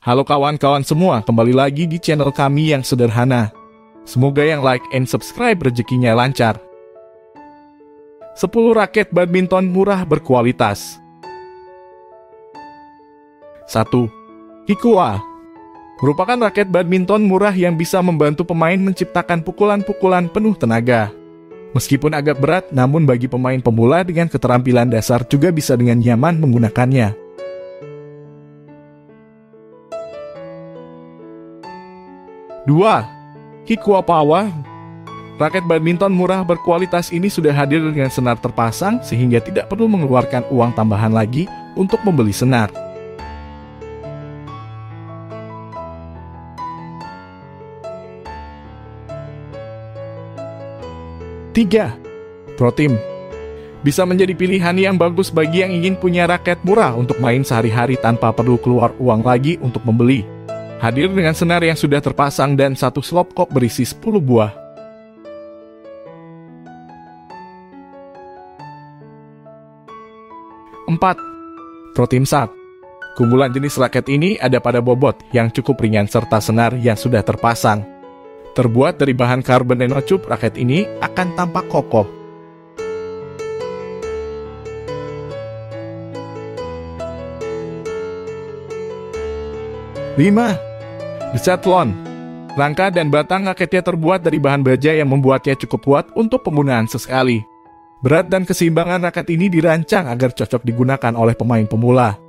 Halo kawan-kawan semua, kembali lagi di channel kami yang sederhana. Semoga yang like and subscribe rezekinya lancar. 10 raket badminton murah berkualitas. 1. Hikua merupakan raket badminton murah yang bisa membantu pemain menciptakan pukulan-pukulan penuh tenaga. Meskipun agak berat, namun bagi pemain pemula dengan keterampilan dasar juga bisa dengan nyaman menggunakannya. 2. Hikua Power. Raket badminton murah berkualitas ini sudah hadir dengan senar terpasang sehingga tidak perlu mengeluarkan uang tambahan lagi untuk membeli senar. 3. ProTeam bisa menjadi pilihan yang bagus bagi yang ingin punya raket murah untuk main sehari-hari tanpa perlu keluar uang lagi untuk membeli. Hadir dengan senar yang sudah terpasang dan satu slop kok berisi 10 buah. 4. ProTeam Sat. Kumpulan jenis raket ini ada pada bobot yang cukup ringan serta senar yang sudah terpasang. Terbuat dari bahan karbon nanotube, raket ini akan tampak kokoh. 5. Decathlon. Rangka dan batang raketnya terbuat dari bahan baja yang membuatnya cukup kuat untuk penggunaan sesekali. Berat dan keseimbangan raket ini dirancang agar cocok digunakan oleh pemain pemula.